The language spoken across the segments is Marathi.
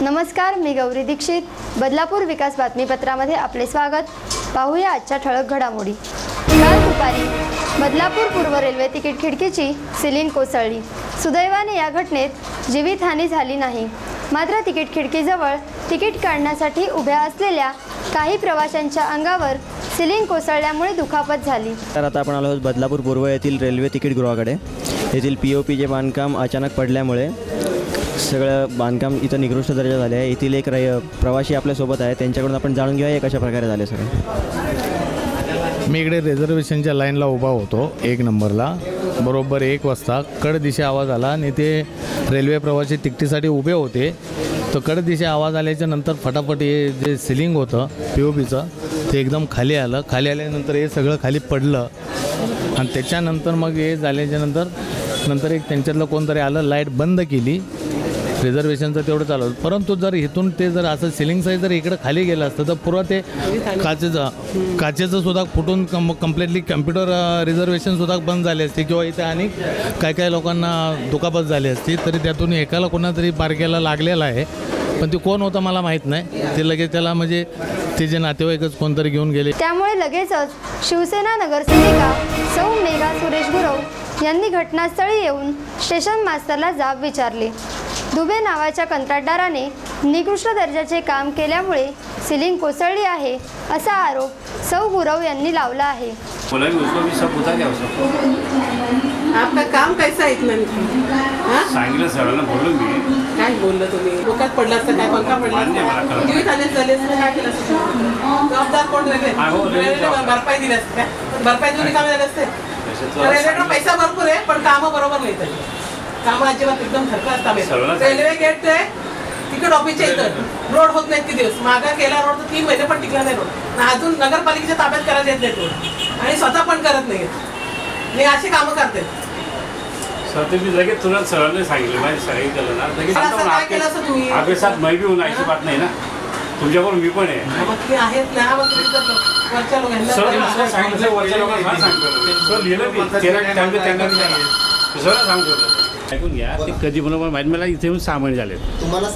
नमस्कार, मी गौरी दीक्षित. बदलापूर विकास बातमीपत्रामध्ये आपले स्वागत. पाहूया आजच्या ठळक घडामोडी. काल दुपारी बदलापूर पूर्व रेल्वे तिकीट खिडकीची सिलिंग कोसळली. सुदैवाने या घटनेत जीवितहानी झाली नाही. मात्र तिकीट खिडकीजवळ तिकीट काढण्यासाठी उभ्या असलेल्या काही प्रवाशांच्या अंगावर सिलिंग कोसळल्यामुळे दुखापत झाली. तर आता आपण आलो आहोत बदलापूर पूर्व येथील रेल्वे तिकीट गृहाकडे. येथील POPचे बांधकाम अचानक पडल्यामुळे सगळं बांधकाम इथं निकृष्ट दर्जा झाले आहे. येथील एक प्रवासी आपल्यासोबत आहे, त्यांच्याकडून आपण जाणून घेऊया कशा प्रकारे झाले सगळं. मी इकडे रिझर्वेशनच्या लाईनला उभा होतो 1 नंबरला. बरोबर 1 वाजता कडदिशी आवाज आला आणि ते रेल्वे प्रवासी तिकिटीसाठी उभे होते. तर कडदिशी आवाज आल्याच्या नंतर फटाफट हे जे सिलिंग होतं POPचं ते एकदम खाली आलं. खाली आल्यानंतर हे सगळं खाली पडलं आणि त्याच्यानंतर मग हे झाल्याच्यानंतर एक त्यांच्यातलं कोणतरी आलं, लाईट बंद केली. रिझर्वेशनचं तेवढं चालू होतं. परंतु जर इथून ते जर असं सिलिंग साईज जर इकडं खाली गेलं असतं तर पुरं ते काचेचं सुद्धा फुटून कम्प्लिटली कम्प्युटर रिझर्वेशनसुद्धा बंद झाले असते किंवा इथे आणि काही लोकांना दुखापत झाली असती. तरी त्यातून एकाला कोणातरी बारक्याला लागलेला आहे, पण ते कोण होतं मला माहीत नाही. ते लगेच त्याला म्हणजे ते जे नातेवाईकच कोणतरी घेऊन गेले. त्यामुळे लगेचच शिवसेना नगरसेविका सौ मेघा सुरेश गुरव यांनी घटनास्थळी येऊन स्टेशन मास्टरला जाब विचारली. दुबे नावाच्या कंत्राटदाराने निकृष्ट दर्जाचे काम केल्यामुळे सिलिंग कोसळली आहे असा आरोप सौ गुरव यांनी लावला आहे. आपका काम कैसा इतना सांगितलं सरांना बोललो मी. काय बोललं तुम्ही? डोक्यात पडला असतं काय? पंखा पडला जीवित आले झाले काय केलं असतं? जबाबदार कोण रेल्वे भरपाई दिली असते काय? भरपाई देऊन कामे झाले असते. रेल्वेला पैसा भरपूर आहे पण कामं बरोबर नाही. तरी कामं अजिबात एकदम ठरकाच काम आहे. रेल्वे गेट ते तिकीट ऑफिसच्या इथं रोड होत नाहीत. किती दिवस मागा केला रोड तर 3 महिने पण टिकला नाही रोड. अजून नगरपालिकेच्या ताब्यात करायला येत नाही रोड आणि स्वतः पण करत नाही. मी अशी कामं करते सर. तुम्ही लगेच तुला सरांनी सांगितलं माझी सगळी केलं ना लगेच काय केलं असं तुम्ही? आपल्या साथ मैं भी होऊन अशी बात नाही ना. तुमच्याबरोबर मी पण आहे. मग ते आहेत ना वरच्या लोकांना सर सांगितलं वरच्या लोकांना सांगतो. सर लिहिलं सर सांगतो ऐकून घ्या. ते कधी बरोबर माहिती मला इथे येऊन 6 महिने झाले.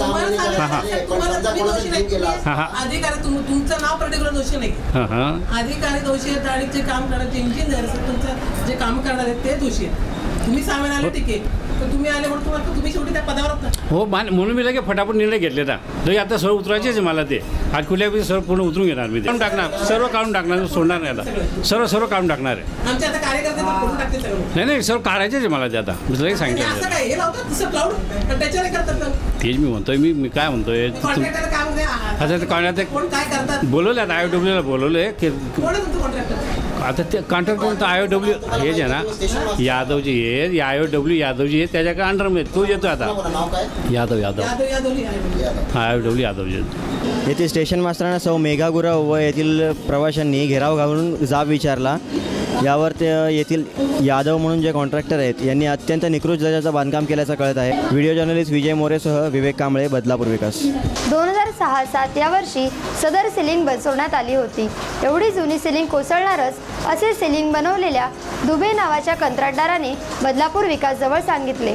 अधिकारी तुमचं नाव पर्टिक्युलर दोषी नाही. अधिकारी दोषी आहेत आणि जे काम करणारे इंजिनियर तुमचं जे काम करणार आहेत ते दोषी आहेत. तुम्ही 6 महिने आले ठीक आहे, तर तुम्ही आले म्हणून तुम्ही शेवटी त्या पदावर होता. हो म्हणून मी लगे फटाफट निर्णय घेतले ना. लगे आता सर्व उतरायचेच आहे मला. ते आज कुठल्यापैकी सर्व पूर्ण उतरून घेणार मी. काढून टाकणार, सर्व काढून टाकणार, सोडणार नाही. आता सर्व काढून टाकणार आहे. आमचे आता कार्यकर्ते करून टाकते सगळं. नाही सर्व काढायचेच आहे मला. ते आता मी लगे सांगितलं. असं काय हे लावतात तसं क्लाउड पण त्याच्याने करतात. तेच मी म्हणतोय. मी काय म्हणतोय कॉन्ट्रॅक्टर काम द्या. आता ते कॉन्ट्रॅक्टर कोण काय करतात बोलवलं आता IOWला बोलवलं की कोण आहे तुमचं कॉन्ट्रॅक्टर? आता ते कॉन्ट्रॅक्टर तर IOW हे जे ना यादवजी आहे. IOW यादवजी आहे त्याच्याकडे अंडरमध्ये तो येतो आता. यादव IOW यादवजी. येथील स्टेशन मास्टरांना सौ मेघा गुरव व येथील प्रवाशांनी घेराव घालून जाब विचारला. यावर ते येथील यादव म्हणून जे कॉन्ट्रॅक्टर आहेत यांनी अत्यंत निकृष्ट दर्जाचं बांधकाम केल्याचं कळत आहे. व्हिडिओ जर्नलिस्ट विजय मोरेसह विवेक कांबळे, बदलापूर विकास. 2006-07 या वर्षी सदर सिलिंग बसवण्यात आली होती. एवढी जुनी सिलिंग कोसळणारच असे सिलिंग बनवलेल्या दुबे नावाच्या कंत्राटदाराने बदलापूर विकासजवळ सांगितले.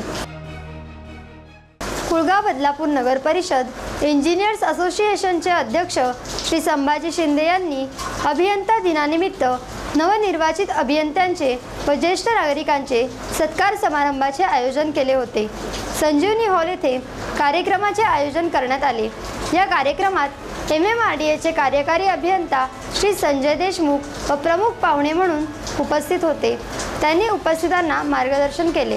कुळगाव बदलापूर नगर परिषद इंजिनियर्स असोसिएशनचे अध्यक्ष श्री संभाजी शिंदे यांनी अभियंता दिनानिमित्त नवनिर्वाचित अभियंत्यांचे व ज्येष्ठ नागरिकांचे सत्कार समारंभाचे आयोजन केले होते. संजीवनी हॉल येथे कार्यक्रमाचे आयोजन करण्यात आले. या कार्यक्रमात MMRDAचे कार्यकारी अभियंता श्री संजय देशमुख व प्रमुख पाहुणे म्हणून उपस्थित होते. त्यांनी उपस्थितांना मार्गदर्शन केले.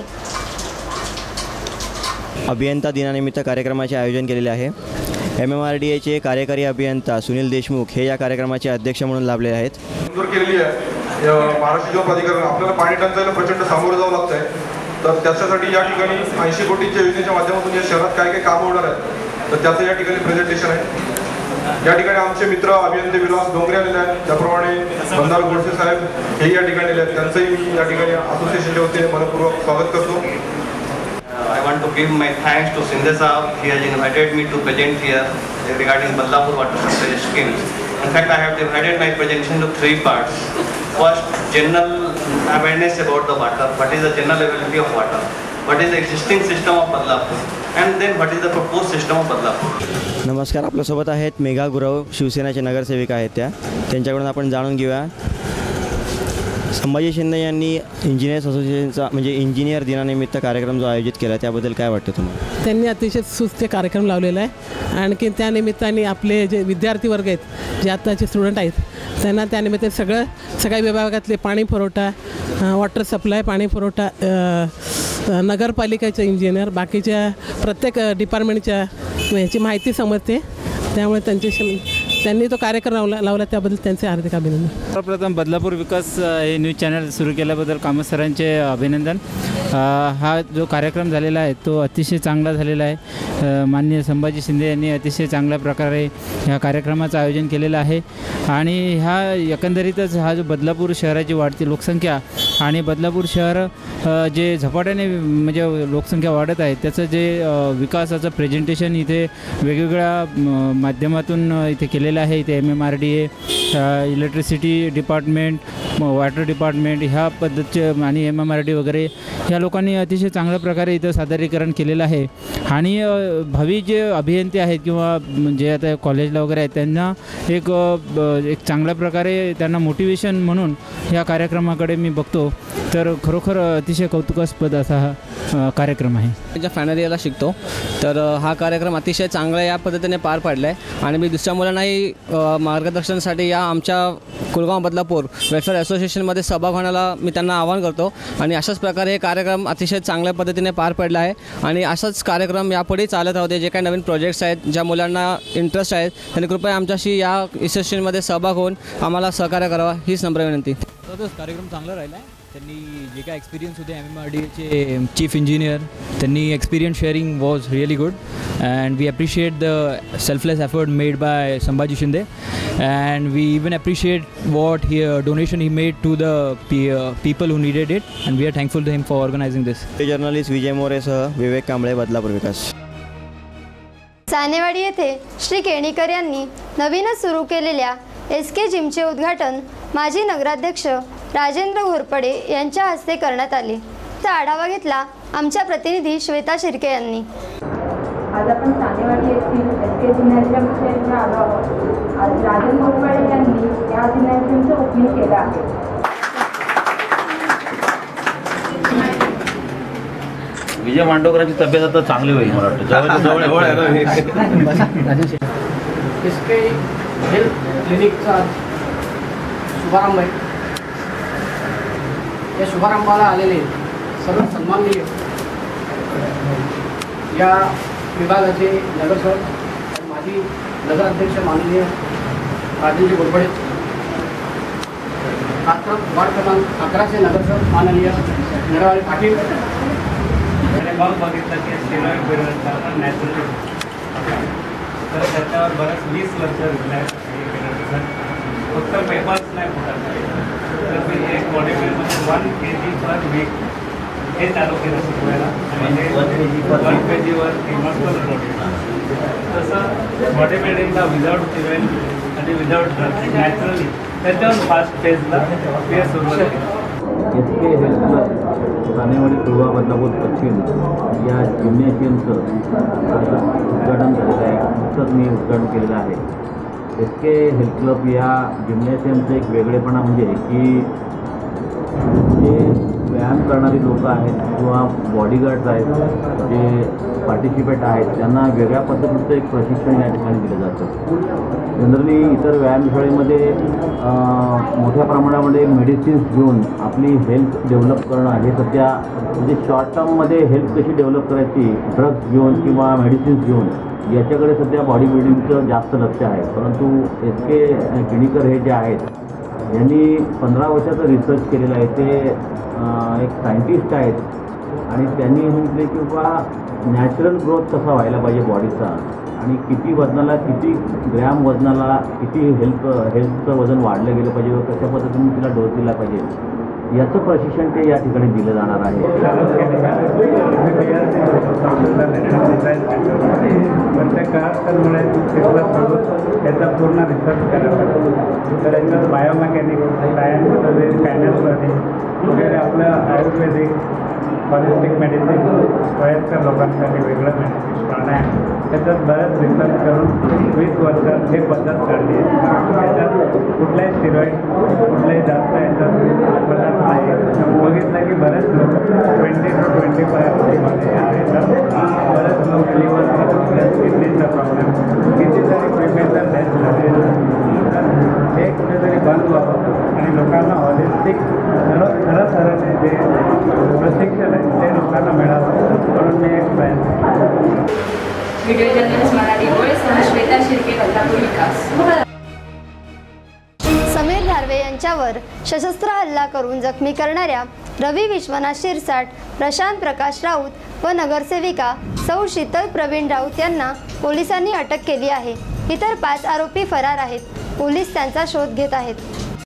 अभियंता दिनानिमित्त कार्यक्रमाचे आयोजन केलेले आहे. MMRDAचे कार्यकारी अभियंता सुनील देशमुख हे या कार्यक्रमाचे अध्यक्ष म्हणून लाभले आहेत. केलेली आहे महाराष्ट्र जल प्राधिकरण. आपल्याला पाणी टंचाईला प्रचंड सामोरं जावं लागतं आहे. तर त्याच्यासाठी या ठिकाणी 80 कोटींच्या योजनेच्या माध्यमातून या शहरात काय काम होणार आहे तर त्याचं या ठिकाणी प्रेझेंटेशन आहे. या ठिकाणी आमचे मित्र अभियंते विलास डोंगरे आलेले आहेत. त्याप्रमाणे बंधार गोडसे साहेब हेही या ठिकाणी आले आहेत. त्यांचंही मी या ठिकाणी असोसिएशनच्या वतीने मनपूर्वक स्वागत करतो. I want to give my thanks to Shinde Saab. He has invited me to present here regarding Ballapur water supply scheme. In fact, I have divided my presentation into 3 parts. First, general awareness about the water. What is the general availability of water? what is the existing system of Badlapur, and then what is the proposed system of Badlapur. नमस्कार, आपल्यासोबत आहेत मेघा गुरव, शिवसेनाचे नगरसेविका आहेत त्यांच्याकडून आपण जाणून घेऊया. संभाजी शिंदे यांनी इंजिनियर्स असोसिएशनचा म्हणजे इंजिनियर दिनानिमित्त कार्यक्रम जो आयोजित केला त्याबद्दल काय वाटतं तुम्हाला? त्यांनी अतिशय सुस्त कार्यक्रम लावलेला आहे. आणखी त्या निमित्ताने आपले जे विद्यार्थी वर्ग आहेत, जे आत्ताचे स्टुडंट आहेत, त्यांना त्यानिमित्त सगळ्या विभागातले पाणी पुरवठा, वॉटर सप्लाय, पाणी पुरवठा, नगरपालिकेचे इंजिनियर, बाकीच्या प्रत्येक डिपार्टमेंटच्या ह्याची माहिती समजते. त्यामुळे त्यांनी तो कार्यक्रम लावला त्याबद्दल त्यांचे हार्दिक अभिनंदन. सर्वप्रथम बदलापूर विकास हे न्यूज चॅनल सुरू केल्याबद्दल कामत सरांचे अभिनंदन. हा जो कार्यक्रम झालेला आहे तो अतिशय चांगला झालेला आहे. माननीय संभाजी शिंदे यांनी अतिशय चांगल्या प्रकारे ह्या कार्यक्रमाचं आयोजन केलेलं आहे. आणि ह्या एकंदरीतच हा जो बदलापूर शहराची वाढती लोकसंख्या आणि बदलापूर शहर जे झपाट्याने म्हणजे लोकसंख्या वाढत आहे त्याचं जे विकासाचं प्रेझेंटेशन इथे वेगवेगळ्या माध्यमातून इथे केलेलं आहे. इथे MMRDA, electricity department, water department ह्या पद्धतीचे आणि MMRD वगैरे ह्या लोकांनी अतिशय चांगल्या प्रकारे इथं सादरीकरण केलेलं आहे. आणि भावी जे अभियंते आहेत किंवा जे आता कॉलेजला वगैरे आहेत त्यांना एक चांगल्या प्रकारे त्यांना मोटिवेशन म्हणून ह्या कार्यक्रमाकडे मी बघतो. तर खरोखर अतिशय कौतुकास्पद असा हा कार्यक्रम आहे. ज्या फायनल इयरला शिकतो तर हा कार्यक्रम अतिशय चांगला या पद्धतीने पार पाडला आहे. आणि मी दुसऱ्या मुलांनाही मार्गदर्शनासाठी या आमच्या कुलगाव बदलापूर वेलफेअर असोसिएशनमध्ये सहभाग होण्याला मी त्यांना आवाहन करतो. आणि अशाच प्रकारे हे कार्यक्रम अतिशय चांगल्या पद्धतीने पार पडला आहे. आणि असाच कार्यक्रम यापुढे चालत राहते. जे काही नवीन प्रोजेक्ट्स आहेत, ज्या मुलांना इंटरेस्ट आहेत त्यांनी कृपया आमच्याशी या असोसिएशनमध्ये सहभाग होऊन आम्हाला सहकार्य करावा हीच नम्र विनंती. कार्यक्रम चांगला राहिला आहे. त्यांनी जे काय एक्सपिरियन्स होते MMRDAचे चीफ इंजिनियर, त्यांनी experience sharing was really good and we appreciate the selfless effort made by Sambhaji Shinde and we even appreciate what he donation he made to the people who needed it and we are thankful to him for organising this. Journalist Vijay मोरेसह विवेक कांबळे, बदलापूर विकास. सानेवाडी येथे श्री केणीकर यांनी नवीनच सुरू केलेल्या SK जिमचे उद्घाटन माजी नगराध्यक्ष राजेंद्र घोरपडे यांच्या हस्ते करण्यात आले. तर आढावा घेतला आमच्या प्रतिनिधी श्वेता शिर्के यांनी. आज आपण सानेवाडी येथील SK जिमच्या आलो आहोत. आज राजेंद्र घोरपडे यांनी या जिमचं ओपनिंग केलं आहे. विजय मांडवकरांची तब्येत आता चांगली होईल मला वाटतं. SK हेल्थ क्लिनिकचा शुभारंभ आहे. या शुभारंभाला आलेले सर्व सन्माननीय या विभागाचे नगरसेवक, माजी नगराध्यक्ष माननीय राजेंद्र घोरपडे, वार्ड क्रमांक 11चे नगरसेवक माननीय नरवाळे पाटील. मग बघितलं की स्टेरॉइड पिरियडचा नॅचरल तर त्याच्यावर बरंच 20 वर्ष विकलाय. फक्त पेपर्स नाही फुटायचं. तर मी एक बॉडी बिल्डमध्ये 1 kg पर वीक हे चालू केलं शिकवायला. आणि हे 1 kg मस्कुलर प्रोटीन. तसं बॉडी बिल्डिंगला विदाऊट सिमेंट आणि विदाऊट ड्रग्स नॅचरली त्याच्यावर फास्ट फेजला ते सुरुवात केली. SK health club Sanewadi Kulgaon Badlapur पश्चिम या जिम्नॅशियमचं उद्घाटन झालेलं आहे. नुकतंच मी उद्घाटन केलेलं आहे. SK हेल्थ क्लब या जिम्नॅशियमचं एक वेगळेपणा म्हणजे की जे व्यायाम करणारी लोकं आहेत किंवा बॉडीगार्ड्स आहेत, जे पार्टिसिपेट आहेत, त्यांना वेगळ्या पद्धतीचं एक प्रशिक्षण या ठिकाणी दिलं जातं. जनरली इतर व्यायामशाळेमध्ये मोठ्या प्रमाणामध्ये मेडिसिन्स घेऊन आपली हेल्थ डेव्हलप करणं हे सध्या म्हणजे शॉर्ट टर्ममध्ये हेल्थ कशी डेव्हलप करायची ड्रग्स घेऊन किंवा मेडिसिन्स घेऊन याच्याकडे सध्या बॉडी बिल्डिंगचं जास्त लक्ष आहे. परंतु SK केणीकर हे जे आहेत यांनी 15 वर्षाचं रिसर्च केलेलं आहे. ते एक सायंटिस्ट आहेत आणि त्यांनी म्हटले की बाबा नॅचरल ग्रोथ कसा व्हायला पाहिजे बॉडीचा आणि किती वजनाला किती ग्रॅम वजनाला किती हेल्थचं वजन वाढलं गेलं पाहिजे व कशा पद्धतीने तिला डोस दिला पाहिजे याचं प्रशिक्षण ते या ठिकाणी दिलं जाणार आहे. त्याचा पूर्ण रिसर्च करायचा तर याच्यात बायोमेकॅनिक्स सायन्स फायनान्समध्ये वगैरे आपलं आयुर्वेदिक हॉलिस्टिक मेडिसिन वयस्कर लोकांसाठी वेगळं मेडिसिन प्राणायाम त्याच्यात बरंच रिसर्च करून 20 वर्षात हे पद्धत काढली आहे. त्याच्यात कुठल्याही स्टिरॉइड कुठल्याही जास्त याच्यात पदार्थ नाही. बघितलं की बरेच लोक 20 to 25 या याच्यात बरेच लोक लिव्हरचा प्रॉब्लेम किडनीचा प्रॉब्लेम कितीतरी प्रिपेशन डेथ झाले. तर हे कुठेतरी बंद व्हावं आणि लोकांना हॉलिस्टिक खरं जे प्रशिक्षण आहे ते लोकांना मिळावं म्हणून मी एक प्रयत्न. व्हिडिओ जर्नलिस्ट मराठी गोळेसह श्वेता शिर्के, बदलापूर विकास. समीर धार्वे यांच्यावर सशस्त्र हल्ला करून जखमी करणाऱ्या रवी विश्वनाथ शिरसाट, प्रशांत प्रकाश राऊत व नगरसेविका सौ शीतल प्रवीण राऊत यांना पोलिसांनी अटक केली आहे. इतर 5 आरोपी फरार आहेत. पोलीस त्यांचा शोध घेत आहेत.